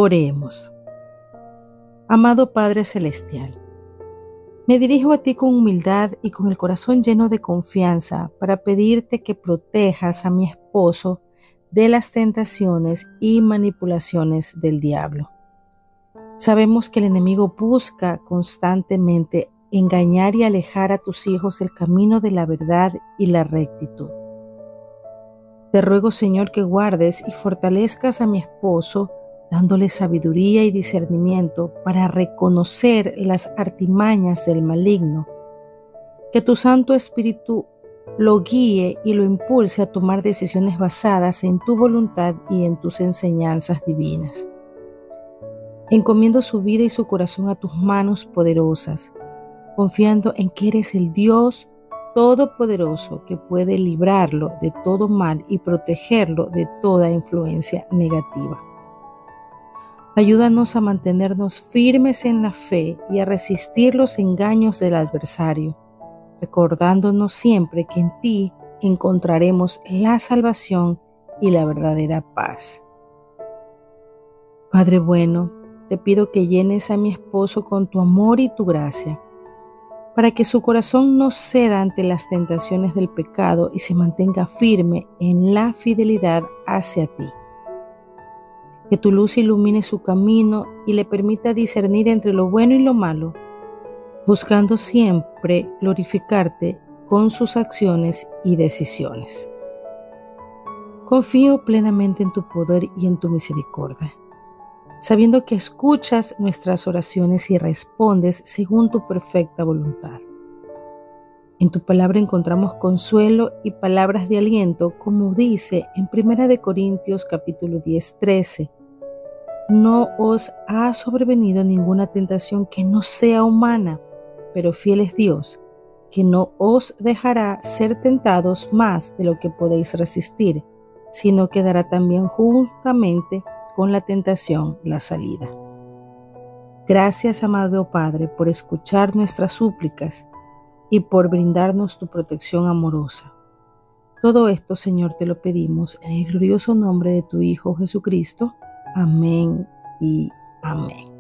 Oremos. Amado Padre Celestial, me dirijo a ti con humildad y con el corazón lleno de confianza para pedirte que protejas a mi esposo de las tentaciones y manipulaciones del diablo. Sabemos que el enemigo busca constantemente engañar y alejar a tus hijos del camino de la verdad y la rectitud. Te ruego, Señor, que guardes y fortalezcas a mi esposo, dándole sabiduría y discernimiento para reconocer las artimañas del maligno. Que tu Santo Espíritu lo guíe y lo impulse a tomar decisiones basadas en tu voluntad y en tus enseñanzas divinas. Encomiendo su vida y su corazón a tus manos poderosas, confiando en que eres el Dios Todopoderoso que puede librarlo de todo mal y protegerlo de toda influencia negativa. Ayúdanos a mantenernos firmes en la fe y a resistir los engaños del adversario, recordándonos siempre que en ti encontraremos la salvación y la verdadera paz. Padre bueno, te pido que llenes a mi esposo con tu amor y tu gracia, para que su corazón no ceda ante las tentaciones del pecado y se mantenga firme en la fidelidad hacia ti. Que tu luz ilumine su camino y le permita discernir entre lo bueno y lo malo, buscando siempre glorificarte con sus acciones y decisiones. Confío plenamente en tu poder y en tu misericordia, sabiendo que escuchas nuestras oraciones y respondes según tu perfecta voluntad. En tu palabra encontramos consuelo y palabras de aliento, como dice en 1 Corintios capítulo 10:13. No os ha sobrevenido ninguna tentación que no sea humana, pero fiel es Dios, que no os dejará ser tentados más de lo que podéis resistir, sino que dará también juntamente con la tentación la salida. Gracias, amado Padre, por escuchar nuestras súplicas y por brindarnos tu protección amorosa. Todo esto, Señor, te lo pedimos en el glorioso nombre de tu Hijo Jesucristo. Amén y amén.